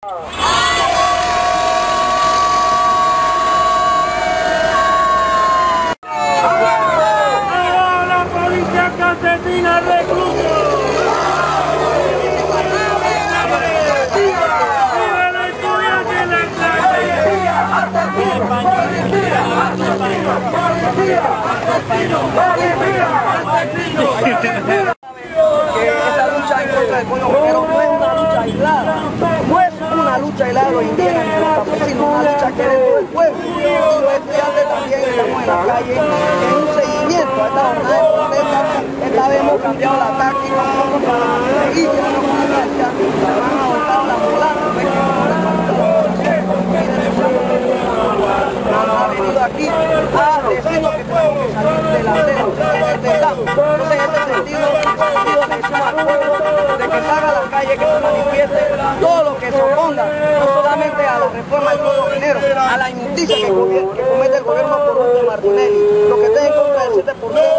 La policía campesina recluta. Que esa lucha en contra del pueblo minero no es una lucha aislada, no es una lucha aislada de los indígenas ni de los campesinos, una lucha que es de todo el pueblo. Y los estudiantes también estamos en la calle en un seguimiento a esta jornada de protesta. Esta vez hemos cambiado la táctica un poco para seguir llevando con la marcha. Se van a botar las ambulancias, pues, que no les ha venido aquí a decirnos que tenemos que salir de la acera, entonces en este sentido le decimos al pueblo de que salga a la calle, que se manifieste todo lo que se oponga, no solamente a la reforma del pueblo minero, a la injusticia que comete el gobierno corrupto de Martinelli, lo que está en contra del 7%.